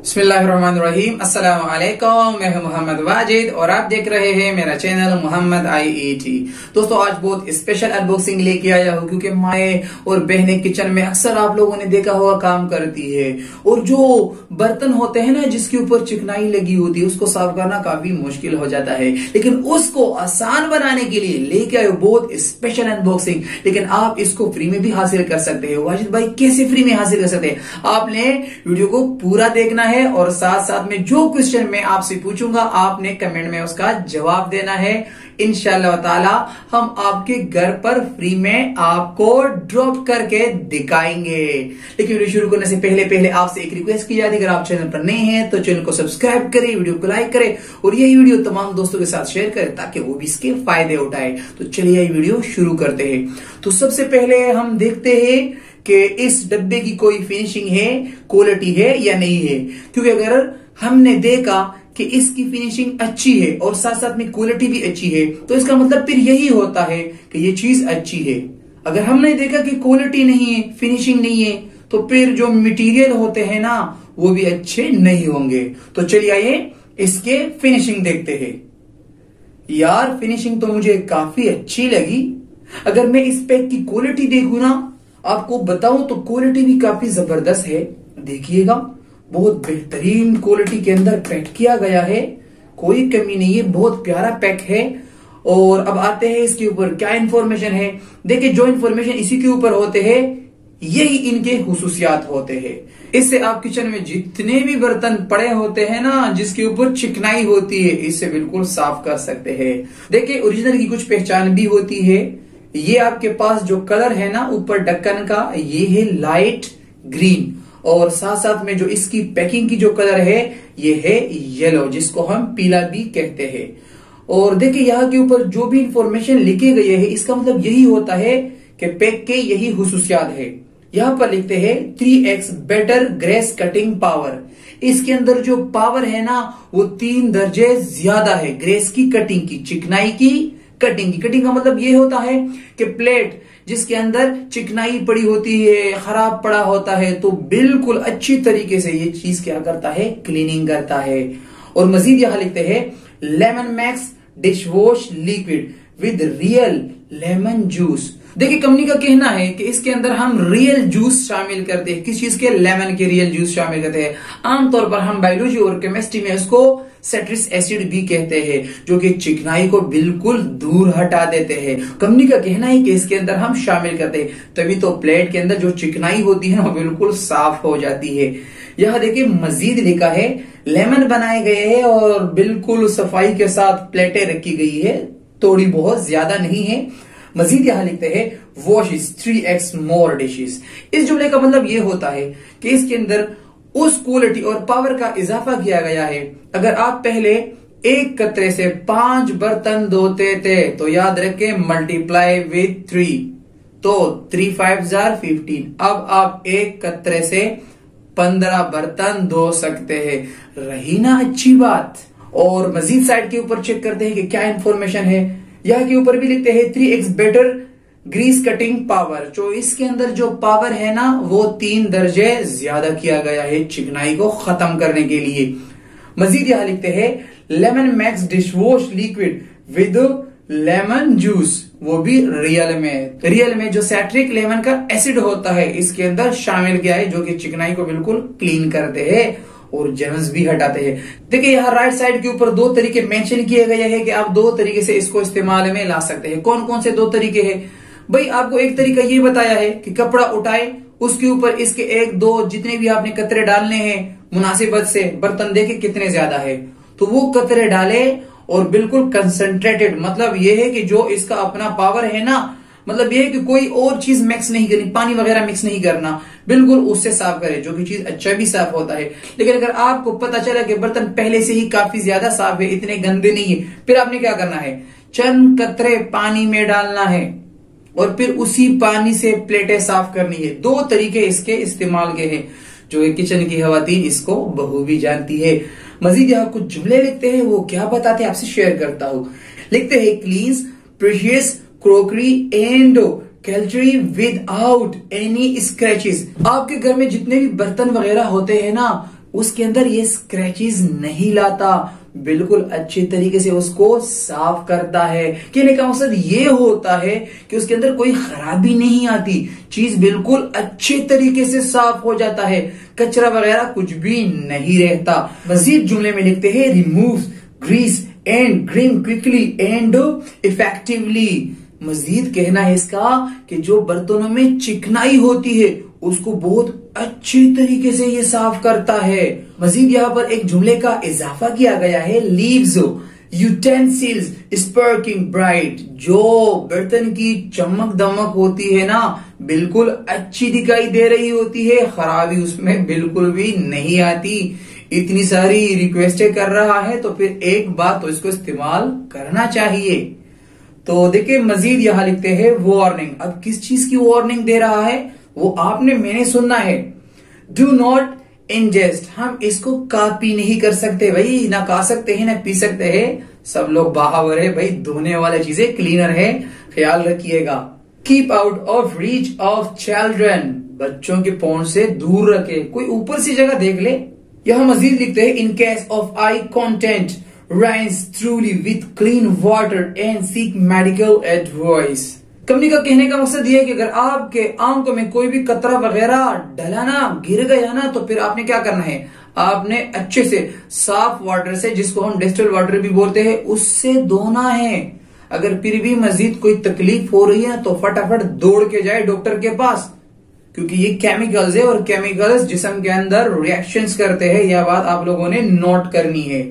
बिस्मिल्लाहिर्रहमानिर्रहीम। अस्सलाम वालेकुम। मैं हूं मोहम्मद वाजिद और आप देख रहे हैं मेरा चैनल मोहम्मद IET। दोस्तों आज बहुत स्पेशल अनबॉक्सिंग लेके आया हूं क्योंकि माएँ और बहनें किचन में अक्सर आप लोगों ने देखा हुआ काम करती है और जो बर्तन होते हैं ना जिसके ऊपर चिकनाई लगी होती है उसको साफ करना काफी मुश्किल हो जाता है, लेकिन उसको आसान बनाने के लिए लेके आए बहुत स्पेशल अनबॉक्सिंग। लेकिन आप इसको फ्री में भी हासिल कर सकते हो। वाजिद भाई कैसे फ्री में हासिल कर सकते हैं? आपने वीडियो को पूरा देखना है और साथ साथ में जो क्वेश्चन मैं आपसे पूछूंगा आपने कमेंट में उसका जवाब देना है। इंशाअल्लाह ताला हम आपके घर पर फ्री में आपको ड्रॉप करके दिखाएंगे। लेकिन वीडियो शुरू करने से पहले आपसे एक रिक्वेस्ट की जाती है, अगर आप चैनल पर नए हैं तो चैनल को सब्सक्राइब करें, वीडियो को लाइक करें और यही वीडियो तमाम दोस्तों के साथ शेयर करें ताकि वो भी इसके फायदे उठाए। तो चलिए ये वीडियो शुरू करते हैं। तो सबसे पहले हम देखते हैं कि इस डब्बे की कोई फिनिशिंग है, क्वालिटी है या नहीं है। क्योंकि अगर हमने देखा कि इसकी फिनिशिंग अच्छी है और साथ साथ में क्वालिटी भी अच्छी है तो इसका मतलब फिर यही होता है कि ये चीज अच्छी है। अगर हमने देखा कि क्वालिटी नहीं है, फिनिशिंग नहीं है, तो फिर जो मटेरियल होते हैं ना वो भी अच्छे नहीं होंगे। तो चलिए आइए इसके फिनिशिंग देखते हैं। यार फिनिशिंग तो मुझे काफी अच्छी लगी। अगर मैं इस पैक की क्वालिटी देखूं ना आपको बताऊं तो क्वालिटी भी काफी जबरदस्त है। देखिएगा बहुत बेहतरीन क्वालिटी के अंदर पैक किया गया है, कोई कमी नहीं है, बहुत प्यारा पैक है। और अब आते हैं इसके ऊपर क्या इंफॉर्मेशन है। देखिए जो इंफॉर्मेशन इसी के ऊपर होते हैं यही इनके हुसूसियात होते हैं। इससे आप किचन में जितने भी बर्तन पड़े होते हैं ना जिसके ऊपर चिकनाई होती है इससे बिल्कुल साफ कर सकते हैं। देखिए ओरिजिनल की कुछ पहचान भी होती है। ये आपके पास जो कलर है ना ऊपर ढक्कन का ये है लाइट ग्रीन और साथ साथ में जो इसकी पैकिंग की जो कलर है ये है येलो जिसको हम पीला भी कहते हैं। और देखिए यहाँ के ऊपर जो भी इंफॉर्मेशन लिखे गए है इसका मतलब यही होता है कि पैक के यही हुसूसियात है। यहाँ पर लिखते हैं 3x better grace cutting power. इसके अंदर जो पावर है ना वो 3 दर्जे ज्यादा है ग्रेस की कटिंग की, चिकनाई की कटिंग की। कटिंग का मतलब ये होता है कि प्लेट जिसके अंदर चिकनाई पड़ी होती है, खराब पड़ा होता है, तो बिल्कुल अच्छी तरीके से ये चीज क्या करता है, क्लीनिंग करता है। और मजीद यहां लिखते हैं lemon max dish wash liquid with real lemon juice. देखिए कंपनी का कहना है कि इसके अंदर हम रियल जूस शामिल करते हैं। किस चीज के? लेमन के रियल जूस शामिल करते हैं। आमतौर पर हम बायोलॉजी और केमिस्ट्री में इसको सिट्रिक एसिड भी कहते हैं जो कि चिकनाई को बिल्कुल दूर हटा देते हैं। कंपनी का कहना है कि इसके अंदर हम शामिल करते हैं तभी तो प्लेट के अंदर जो चिकनाई होती है वो बिल्कुल साफ हो जाती है। यह देखिए मजीद लिखा है लेमन बनाए गए हैं और बिल्कुल सफाई के साथ प्लेटें रखी गई है, थोड़ी बहुत ज्यादा नहीं है। मजीद यहां लिखते हैं वॉशेस 3x मोर डिशेस। इस जुमले का मतलब यह होता है कि इसके अंदर उस क्वालिटी और पावर का इजाफा किया गया है। अगर आप पहले 1 कतरे से 5 बर्तन धोते थे तो याद रखें मल्टीप्लाई विद 3 तो 3 5 15। अब आप 1 कतरे से 15 बर्तन धो सकते हैं। रही ना अच्छी बात। और मजीद साइड के ऊपर चेक करते हैं कि क्या इंफॉर्मेशन है। यहाँ के ऊपर भी लिखते हैं 3x better Greece cutting power. जो इसके अंदर जो पावर है ना वो 3 दर्जे ज्यादा किया गया है चिकनाई को खत्म करने के लिए। मजीद यहां लिखते हैं lemon max dish wash liquid with lemon juice, वो भी रियल में जो सिट्रिक लेमन का एसिड होता है इसके अंदर शामिल किया है जो कि चिकनाई को बिल्कुल क्लीन करते हैं और जर्म्स भी हटाते हैं। देखिए यहाँ राइट साइड के ऊपर 2 तरीके मेंशन किए गए हैं कि आप 2 तरीके से इसको इस्तेमाल में ला सकते हैं। कौन कौन से 2 तरीके हैं भाई? आपको एक तरीका ये बताया है कि कपड़ा उठाए उसके ऊपर इसके 1-2 जितने भी आपने कतरे डालने हैं मुनासिबत से, बर्तन देखे कितने ज्यादा है तो वो कतरे डाले और बिल्कुल कंसंट्रेटेड, मतलब ये है कि जो इसका अपना पावर है ना, मतलब ये है कि कोई और चीज मिक्स नहीं करनी, पानी वगैरह मिक्स नहीं करना, बिल्कुल उससे साफ करें जो कि चीज अच्छा भी साफ होता है। लेकिन अगर आपको पता चला कि बर्तन पहले से ही काफी ज्यादा साफ है, इतने गंदे नहीं है, फिर आपने क्या करना है, चंद कतरे पानी में डालना है और फिर उसी पानी से प्लेटें साफ करनी है। 2 तरीके इसके इस्तेमाल के हैं जो किचन की खवातीन इसको बखूबी जानती है। मजीद यहाँ कुछ जुमले लिखते हैं, वो क्या बताते हैं आपसे शेयर करता हूं। लिखते हैं cleans precious crockery and cutlery without any scratches. आपके घर में जितने भी बर्तन वगैरह होते हैं ना उसके अंदर ये स्क्रैचेस नहीं लाता, बिल्कुल अच्छे तरीके से उसको साफ करता है। कहने का मकसद ये होता है कि उसके अंदर कोई खराबी नहीं आती, चीज बिल्कुल अच्छे तरीके से साफ हो जाता है, कचरा वगैरह कुछ भी नहीं रहता। मजीद जुमले में लिखते हैं removes grease and green quickly and effectively. मजीद कहना है इसका कि जो बर्तनों में चिकनाई होती है उसको बहुत अच्छे तरीके से ये साफ करता है। मजीद यहाँ पर एक जुमले का इजाफा किया गया है, लीव्स यूटेंसिल्स स्पार्किंग ब्राइट। जो बर्तन की चमक दमक होती है ना, बिल्कुल अच्छी दिखाई दे रही होती है, खराबी उसमें बिल्कुल भी नहीं आती। इतनी सारी रिक्वेस्टें कर रहा है तो फिर एक बात तो इसको इस्तेमाल करना चाहिए। तो देखिए मजीद यहाँ लिखते हैं वार्निंग। अब किस चीज की वार्निंग दे रहा है वो आपने मैंने सुनना है। डू नॉट इंजेस्ट, हम इसको कॉपी नहीं कर सकते भाई, ना खा सकते हैं ना पी सकते हैं। सब लोग बाहर है भाई, धोने वाली चीजें क्लीनर है, ख्याल रखिएगा। Keep out of reach of children, बच्चों के पहुंच से दूर रखे, कोई ऊपर सी जगह देख ले। यह मजीद लिखते हैं in case of eye contact rinse thoroughly with clean water and seek medical advice। Company का कहने का मकसद ये है कि अगर आपके आंखों में कोई भी कतरा वगैरह डला ना, गिर गया ना, तो फिर आपने क्या करना है, आपने अच्छे से साफ वाटर से, जिसको हम डिस्टिल वाटर भी बोलते हैं, उससे धोना है। अगर फिर भी मजीद कोई तकलीफ हो रही है तो फटाफट दौड़ के जाए डॉक्टर के पास, क्योंकि ये केमिकल्स है और केमिकल्स जिस्म के अंदर रिएक्शंस करते हैं। यह बात आप लोगों ने नोट करनी है।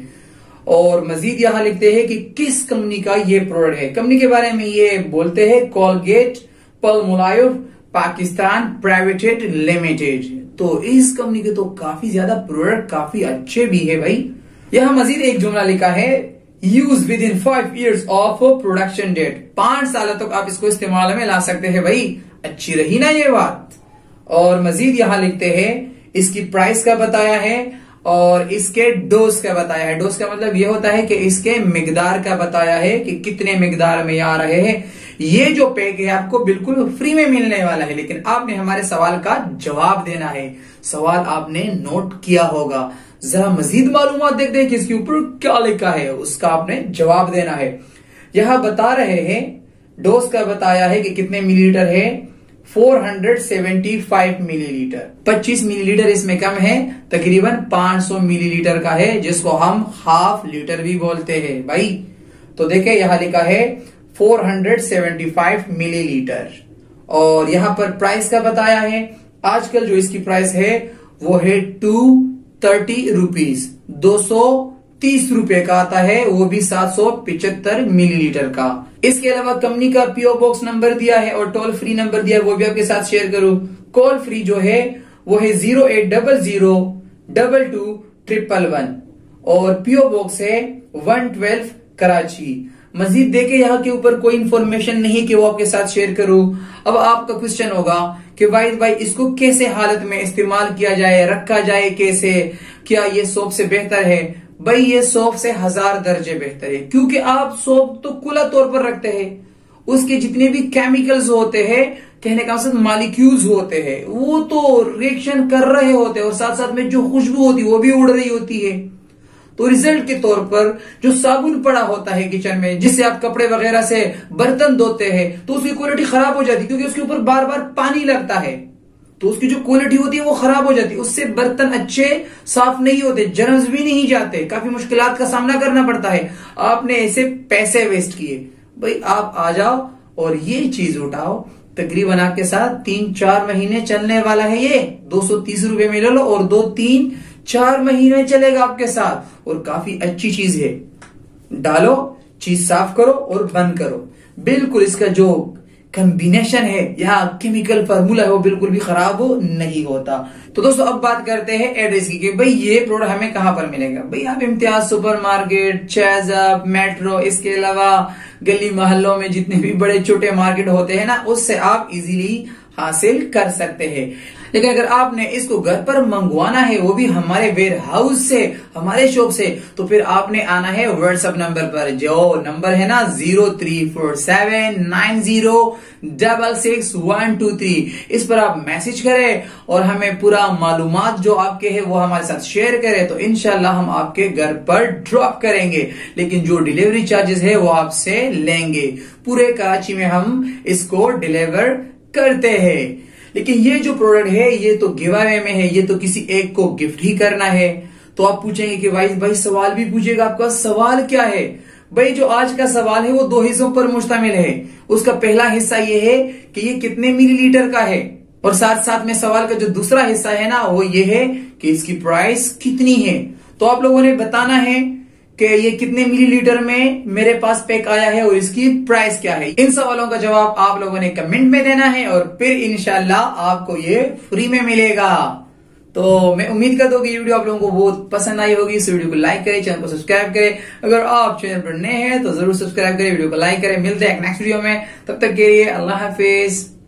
और मजीद यहां लिखते हैं कि किस कंपनी का ये प्रोडक्ट है। कंपनी के बारे में ये बोलते हैं Colgate Palmolive Pakistan private limited. तो इस कंपनी के तो काफी ज्यादा प्रोडक्ट काफी अच्छे भी है भाई। यहां मजीद एक जुमला लिखा है use within 5 years of production date, 5 साल तक आप इसको इस्तेमाल में ला सकते हैं भाई। अच्छी रही ना ये बात। और मजीद यहां लिखते हैं इसकी प्राइस का बताया है और इसके डोज का बताया है। डोज का मतलब ये होता है कि इसके मिकदार का बताया है कि कितने मिकदार में आ रहे हैं। ये जो पैक है आपको बिल्कुल फ्री में मिलने वाला है, लेकिन आपने हमारे सवाल का जवाब देना है। सवाल आपने नोट किया होगा, जरा मजीद मालूमात देखते हैं कि इसके ऊपर क्या लिखा है, उसका आपने जवाब देना है। यहां बता रहे हैं डोज का बताया है कि कितने मिलीलीटर है, 475 मिलीलीटर। 25 मिलीलीटर इसमें कम है, तकरीबन 500 मिलीलीटर का है, जिसको हम हाफ लीटर भी बोलते हैं भाई। तो देखें यहां लिखा है 475 मिलीलीटर। और यहां पर प्राइस का बताया है, आजकल जो इसकी प्राइस है वो है 230 रुपीज, 230 रुपए का आता है, वो भी 775 मिलीलीटर का। इसके अलावा कंपनी का पीओ बॉक्स नंबर दिया है और टोल फ्री नंबर दिया है, वो भी आपके साथ शेयर करूं। कॉल फ्री जो है वो है 0800222111 और पीओ बॉक्स है 112 कराची। मजीद देखे यहाँ के ऊपर कोई इंफॉर्मेशन नहीं कि वो आपके साथ शेयर करूं। अब आपका क्वेश्चन होगा कि वाहिद भाई इसको कैसे हालत में इस्तेमाल किया जाए, रखा जाए कैसे, क्या ये सोप से बेहतर है? भाई ये सोप से 1000 दर्जे बेहतर है, क्योंकि आप सोप तो खुला तौर पर रखते हैं, उसके जितने भी केमिकल्स होते हैं, कहने का मतलब मॉलिक्यूल्स होते हैं, वो तो रिएक्शन कर रहे होते हैं और साथ साथ में जो खुशबू होती है वो भी उड़ रही होती है। तो रिजल्ट के तौर पर जो साबुन पड़ा होता है किचन में, जिससे आप कपड़े वगैरह से बर्तन धोते हैं, तो उसकी क्वालिटी खराब हो जाती है, क्योंकि उसके ऊपर बार बार पानी लगता है, तो उसकी जो क्वालिटी होती है वो खराब हो जाती है। उससे बर्तन अच्छे साफ नहीं होते, जर्म्स भी नहीं जाते, काफी मुश्किलात का सामना करना पड़ता है। आपने ऐसे पैसे वेस्ट किए, भाई आप आ जाओ और ये चीज उठाओ, तकरीबन आपके साथ 3-4 महीने चलने वाला है। ये 230 रुपए में ले लो और 2-3-4 महीने चलेगा आपके साथ, और काफी अच्छी चीज है। डालो, चीज साफ करो और बंद करो। बिल्कुल इसका जो कॉम्बिनेशन है या केमिकल फार्मूला है वो बिल्कुल भी खराब हो नहीं होता। तो दोस्तों अब बात करते हैं एड्रेस की कि भाई ये प्रोडक्ट हमें कहां पर मिलेगा। भाई आप इम्तियाज सुपरमार्केट, चैज़अप, मेट्रो, इसके अलावा गली मोहल्लों में जितने भी बड़े छोटे मार्केट होते हैं ना, उससे आप इजीली हासिल कर सकते हैं। लेकिन अगर आपने इसको घर पर मंगवाना है, वो भी हमारे वेयर हाउस से, हमारे शॉप से, तो फिर आपने आना है व्हाट्सएप नंबर पर, जो नंबर है ना 034790666123। इस पर आप मैसेज करें और हमें पूरा मालूमात जो आपके है वो हमारे साथ शेयर करें, तो इंशाल्लाह हम आपके घर पर ड्रॉप करेंगे। लेकिन जो डिलीवरी चार्जेस है वो आपसे लेंगे। पूरे कराची में हम इसको डिलीवर करते हैं। लेकिन ये जो प्रोडक्ट है ये तो गिव अवे में है, ये तो किसी एक को गिफ्ट ही करना है। तो आप पूछेंगे कि भाई सवाल भी पूछेगा आपका, सवाल क्या है? भाई जो आज का सवाल है वो 2 हिस्सों पर मुश्तमिल है। उसका पहला हिस्सा ये है कि ये कितने मिलीलीटर का है, और साथ साथ में सवाल का जो दूसरा हिस्सा है ना वो ये है कि इसकी प्राइस कितनी है। तो आप लोगों ने बताना है कि ये कितने मिलीलीटर में मेरे पास पैक आया है और इसकी प्राइस क्या है। इन सवालों का जवाब आप लोगों ने कमेंट में देना है और फिर इंशाल्लाह आपको ये फ्री में मिलेगा। तो मैं उम्मीद करता हूँ कि ये वीडियो आप लोगों को बहुत पसंद आई होगी। इस वीडियो को लाइक करें, चैनल को सब्सक्राइब करें। अगर आप चैनल पर नए हैं तो जरूर सब्सक्राइब करें, वीडियो को लाइक करें। मिलते हैं नेक्स्ट वीडियो में, तब तक के लिए अल्लाह हाफिज।